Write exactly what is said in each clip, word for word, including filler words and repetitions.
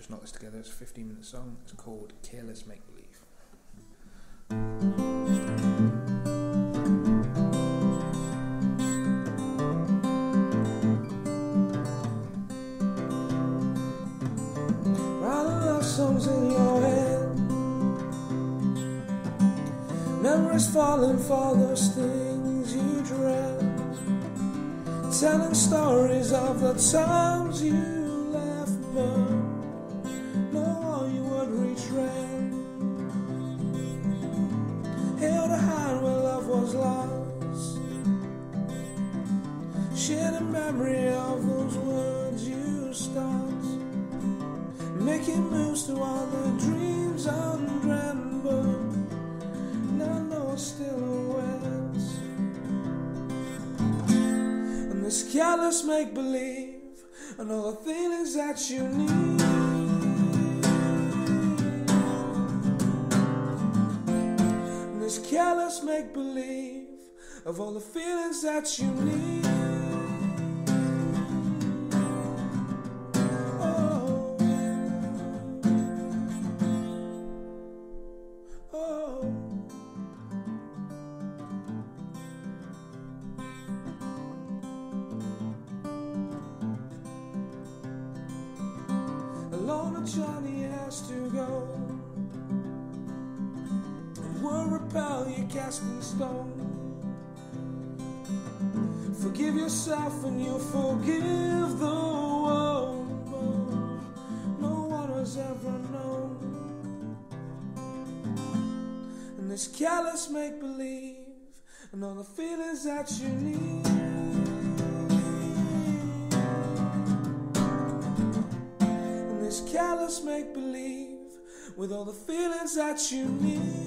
just knocked this together. It's a fifteen minute song. It's called Careless Make Believe. Writing love songs in your head, memories falling for those things you dread, telling stories of the times you left, but no, you would retread. Held a hand where love was lost, shared a memory of those words you start, making moves to all the dreams undreamt, but now no still awaits. And this careless make-believe and all the feelings that you need, and this careless make-believe of all the feelings that you need. Alone a journey has to go, and will repel your casting stone. Forgive yourself and you'll forgive the world, but no one has ever known. And this careless make-believe and all the feelings that you need, careless make-believe with all the feelings that you need.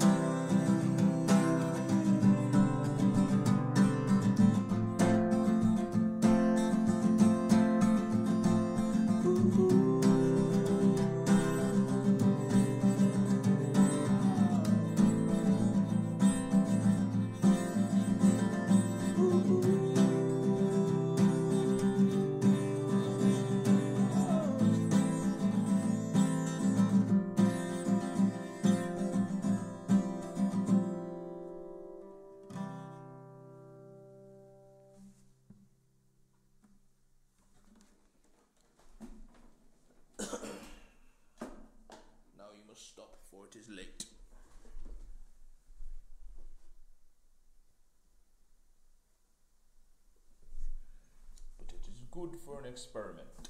Stop before it is late. But it is good for an experiment.